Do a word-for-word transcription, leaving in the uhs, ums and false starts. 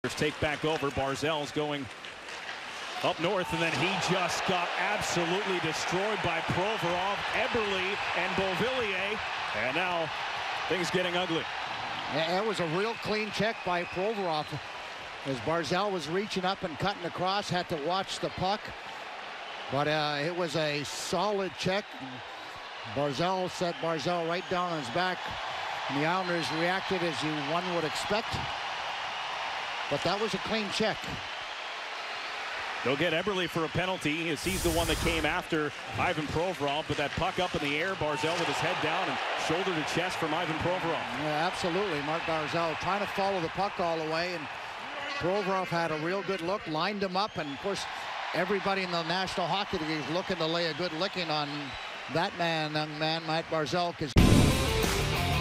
take back over. Barzal's going up north, and then he just got absolutely destroyed by Provorov, Eberle, and Beauvillier. And now things getting ugly. That was a real clean check by Provorov. As Barzal was reaching up and cutting across, had to watch the puck. But uh, it was a solid check. Barzal set Barzal right down on his back. And the Islanders reacted as you one would expect. But that was a clean check. They'll get Eberle for a penalty as he's the one that came after Ivan Provorov. But that puck up in the air, Barzal with his head down and shoulder to chest from Ivan Provorov. Yeah, absolutely. Mark Barzal trying to follow the puck all the way. And Provorov had a real good look, lined him up. And, of course, everybody in the National Hockey League is looking to lay a good licking on that man, young man, Matt Barzal. 'Cause